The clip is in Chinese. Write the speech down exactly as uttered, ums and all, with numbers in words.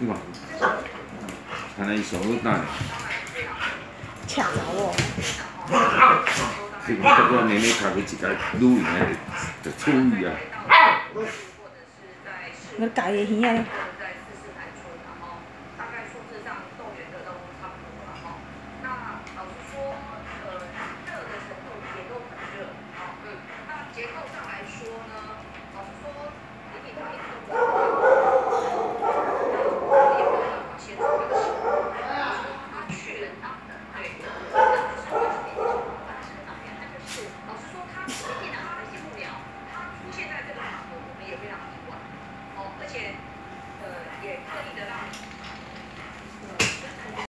对吧？看来伊上好打咧。 恰着我。 这个不过妹妹头去一个女人就就处理啊。 我家己耳仔咧。